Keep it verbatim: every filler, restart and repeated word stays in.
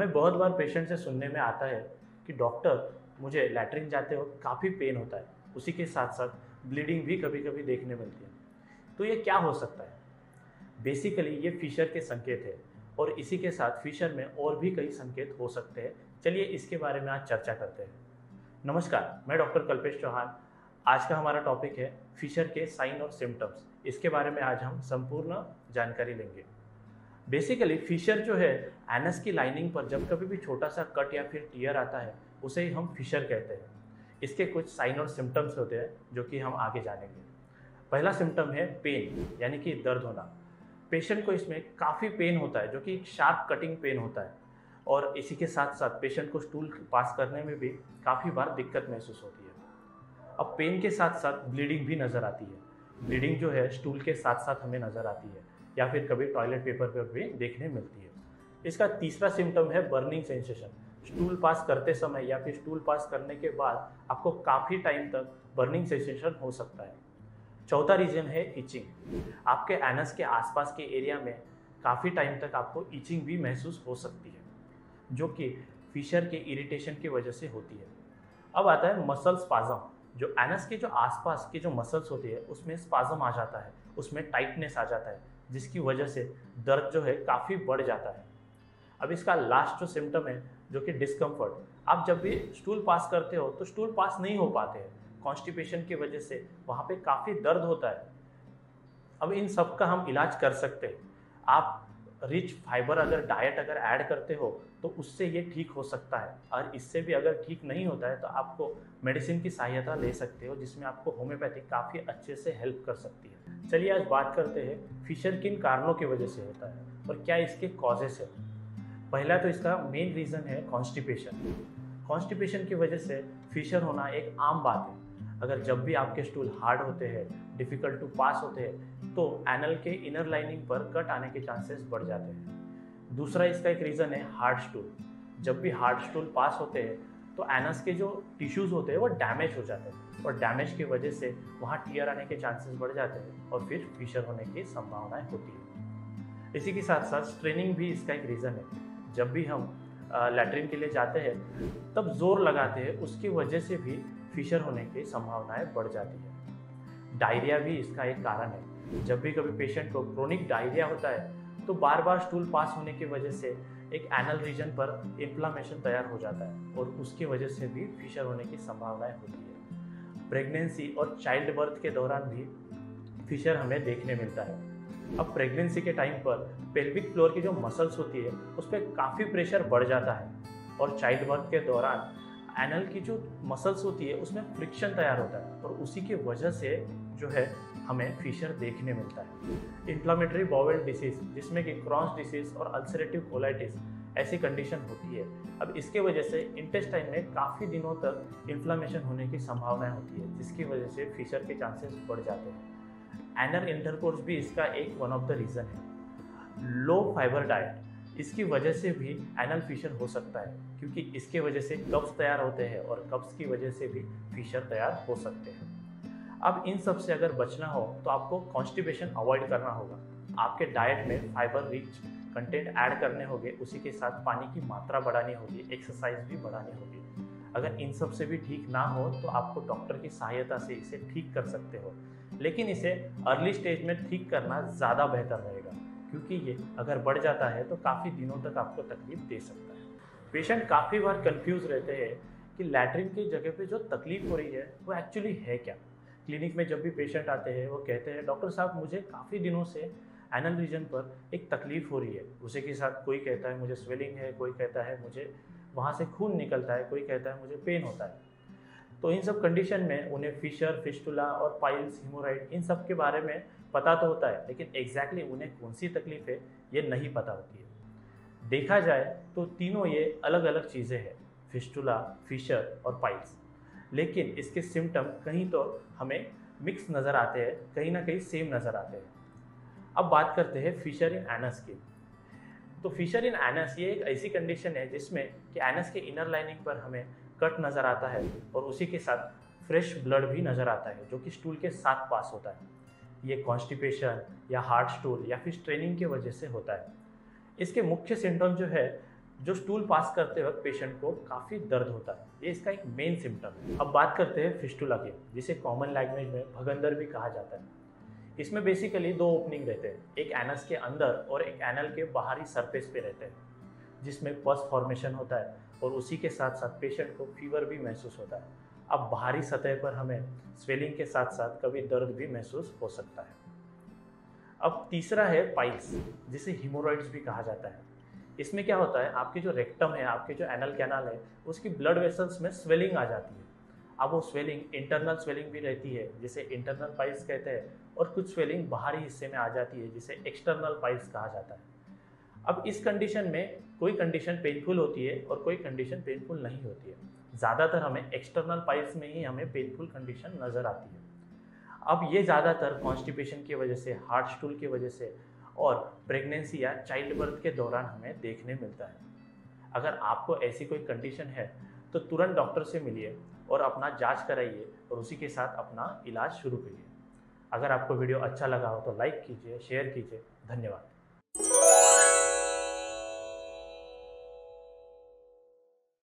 हमें बहुत बार पेशेंट से सुनने में आता है कि डॉक्टर, मुझे लैट्रिन जाते वक्त काफ़ी पेन होता है, उसी के साथ साथ ब्लीडिंग भी कभी कभी देखने मिलती है। तो ये क्या हो सकता है? बेसिकली ये फिशर के संकेत है और इसी के साथ फिशर में और भी कई संकेत हो सकते हैं। चलिए इसके बारे में आज चर्चा करते हैं। नमस्कार, मैं डॉक्टर कल्पेश चौहान। आज का हमारा टॉपिक है फिशर के साइन और सिम्टम्स। इसके बारे में आज हम संपूर्ण जानकारी लेंगे। बेसिकली फिशर जो है, एनस की लाइनिंग पर जब कभी भी छोटा सा कट या फिर टीयर आता है, उसे ही हम फिशर कहते हैं। इसके कुछ साइन और सिम्टम्स होते हैं जो कि हम आगे जानेंगे। पहला सिम्टम है पेन, यानी कि दर्द होना। पेशेंट को इसमें काफ़ी पेन होता है, जो कि एक शार्प कटिंग पेन होता है, और इसी के साथ साथ पेशेंट को स्टूल पास करने में भी काफ़ी बार दिक्कत महसूस होती है। अब पेन के साथ साथ ब्लीडिंग भी नज़र आती है। ब्लीडिंग जो है स्टूल के साथ साथ हमें नज़र आती है या फिर कभी टॉयलेट पेपर पर भी देखने मिलती है। इसका तीसरा सिम्टम है बर्निंग सेंसेशन। स्टूल पास करते समय या फिर स्टूल पास करने के बाद आपको काफ़ी टाइम तक बर्निंग सेंसेशन हो सकता है। चौथा रीजन है इचिंग। आपके एनस के आसपास के एरिया में काफ़ी टाइम तक आपको इचिंग भी महसूस हो सकती है, जो कि फिशर के इरिटेशन की वजह से होती है। अब आता है मसल स्पाज्म। जो एनस के जो आसपास के जो मसल्स होती है उसमें स्पाज्म आ जाता है, उसमें टाइटनेस आ जाता है, जिसकी वजह से दर्द जो है काफ़ी बढ़ जाता है। अब इसका लास्ट जो सिम्टम है, जो कि डिस्कम्फर्ट। आप जब भी स्टूल पास करते हो तो स्टूल पास नहीं हो पाते हैं, कॉन्स्टिपेशन की वजह से वहाँ पे काफ़ी दर्द होता है। अब इन सब का हम इलाज कर सकते हैं। आप रिच फाइबर अगर डाइट अगर ऐड करते हो तो उससे ये ठीक हो सकता है, और इससे भी अगर ठीक नहीं होता है तो आपको मेडिसिन की सहायता ले सकते हो, जिसमें आपको होम्योपैथी काफ़ी अच्छे से हेल्प कर सकती है। चलिए आज बात करते हैं फिशर किन कारणों की वजह से होता है और क्या इसके कॉजेस है। पहला तो इसका मेन रीज़न है कॉन्स्टिपेशन। कॉन्स्टिपेशन की वजह से फिशर होना एक आम बात है। अगर जब भी आपके स्टूल हार्ड होते हैं, डिफ़िकल्ट टू पास होते हैं, तो एनल के इनर लाइनिंग पर कट आने के चांसेस बढ़ जाते हैं। दूसरा इसका एक रीज़न है हार्ड स्टूल। जब भी हार्ड स्टूल पास होते हैं तो एनस के जो टिश्यूज़ होते हैं वो डैमेज हो जाते हैं, और डैमेज की वजह से वहाँ टीयर आने के चांसेस बढ़ जाते हैं और फिर फिशर होने की संभावनाएं होती है। इसी के साथ साथ स्ट्रेनिंग भी इसका एक रीज़न है। जब भी हम लैट्रिन के लिए जाते हैं तब जोर लगाते हैं, उसकी वजह से भी फिशर होने की संभावनाएं बढ़ जाती है। डायरिया भी इसका एक कारण है। जब भी कभी पेशेंट को क्रोनिक डायरिया होता है तो बार बार स्टूल पास होने की वजह से एक एनल रीजन पर इन्फ्लामेशन तैयार हो जाता है, और उसकी वजह से भी फिशर होने की संभावनाएं होती है। प्रेगनेंसी और चाइल्ड बर्थ के दौरान भी फिशर हमें देखने मिलता है। अब प्रेगनेंसी के टाइम पर पेल्विक फ्लोर की जो मसल्स होती है उस पर काफ़ी प्रेशर बढ़ जाता है, और चाइल्ड बर्थ के दौरान एनल की जो मसल्स होती है उसमें फ्रिक्शन तैयार होता है, और उसी की वजह से जो है हमें फिशर देखने मिलता है। इन्फ्लामेटरी बाउल डिसीज, जिसमें कि क्रॉन्स डिसीज और अल्सरेटिव कोलाइटिस ऐसी कंडीशन होती है। अब इसके वजह से इंटेस्टाइन में काफ़ी दिनों तक इन्फ्लामेशन होने की संभावना होती है, जिसकी वजह से फिशर के चांसेस बढ़ जाते हैं। एनल इंटरकोर्स भी इसका एक वन ऑफ द रीज़न है। लो फाइबर डाइट, इसकी वजह से भी एनल फिशर हो सकता है, क्योंकि इसके वजह से कब्ज तैयार होते हैं और कब्ज की वजह से भी फिशर तैयार हो सकते हैं। अब इन सब से अगर बचना हो तो आपको कॉन्स्टिपेशन अवॉइड करना होगा। आपके डाइट में फाइबर रिच कंटेंट ऐड करने होंगे, उसी के साथ पानी की मात्रा बढ़ानी होगी, एक्सरसाइज भी बढ़ानी होगी। अगर इन सब से भी ठीक ना हो तो आपको डॉक्टर की सहायता से इसे ठीक कर सकते हो, लेकिन इसे अर्ली स्टेज में ठीक करना ज़्यादा बेहतर रहेगा, क्योंकि ये अगर बढ़ जाता है तो काफ़ी दिनों तक आपको तकलीफ दे सकता है। पेशेंट काफ़ी बार कंफ्यूज रहते हैं कि लैट्रिन की जगह पे जो तकलीफ हो रही है वो एक्चुअली है क्या। क्लिनिक में जब भी पेशेंट आते हैं वो कहते हैं, डॉक्टर साहब मुझे काफ़ी दिनों से एनल रीजन पर एक तकलीफ हो रही है। उसी के साथ कोई कहता है मुझे स्वेलिंग है, कोई कहता है मुझे वहाँ से खून निकलता है, कोई कहता है मुझे पेन होता है। तो इन सब कंडीशन में उन्हें फिशर, फिस्टुला और पाइल्स, हिमोराइड इन सब के बारे में पता तो होता है, लेकिन एग्जैक्टली उन्हें कौन सी तकलीफ है ये नहीं पता होती है। देखा जाए तो तीनों ये अलग अलग चीज़ें हैं, फिस्टुला, फिशर और पाइल्स, लेकिन इसके सिम्टम कहीं तो हमें मिक्स नज़र आते हैं, कहीं ना कहीं सेम नज़र आते हैं। अब बात करते हैं फिशर इन एनस की। तो फिशर इन एनस ये एक ऐसी कंडीशन है जिसमें कि एनस के इनर लाइनिंग पर हमें कट नज़र आता है, और उसी के साथ फ्रेश ब्लड भी नज़र आता है, जो कि स्टूल के साथ पास होता है। ये कॉन्स्टिपेशन या हार्ड स्टूल या फिर स्ट्रेनिंग की वजह से होता है। इसके मुख्य सिम्टम जो है जो स्टूल पास करते वक्त पेशेंट को काफ़ी दर्द होता है, ये इसका एक मेन सिम्टम है। अब बात करते हैं फिस्टुला की, जिसे कॉमन लैंग्वेज में भगंदर भी कहा जाता है। इसमें बेसिकली दो ओपनिंग रहते हैं, एक एनस के अंदर और एक एनल के बाहरी सरफेस पे रहते हैं, जिसमें पस फॉर्मेशन होता है और उसी के साथ साथ पेशेंट को फीवर भी महसूस होता है। अब बाहरी सतह पर हमें स्वेलिंग के साथ साथ कभी दर्द भी महसूस हो सकता है। अब तीसरा है पाइल्स, जिसे हीमोरॉइड्स भी कहा जाता है। इसमें क्या होता है, आपके जो रेक्टम है, आपके जो एनल कैनाल है, उसकी ब्लड वेसल्स में स्वेलिंग आ जाती है। अब वो स्वेलिंग इंटरनल स्वेलिंग भी रहती है, जिसे इंटरनल पाइल्स कहते हैं, और कुछ स्वेलिंग बाहरी हिस्से में आ जाती है, जिसे एक्सटर्नल पाइल्स कहा जाता है। अब इस कंडीशन में कोई कंडीशन पेनफुल होती है और कोई कंडीशन पेनफुल नहीं होती है। ज़्यादातर हमें एक्सटर्नल पाइल्स में ही हमें पेनफुल कंडीशन नज़र आती है। अब ये ज़्यादातर कॉन्स्टिपेशन की वजह से, हार्ड स्टूल की वजह से और प्रेगनेंसी या चाइल्ड बर्थ के दौरान हमें देखने मिलता है। अगर आपको ऐसी कोई कंडीशन है तो तुरंत डॉक्टर से मिलिए और अपना जांच कराइए और उसी के साथ अपना इलाज शुरू करिए। अगर आपको वीडियो अच्छा लगा हो तो लाइक कीजिए, शेयर कीजिए। धन्यवाद।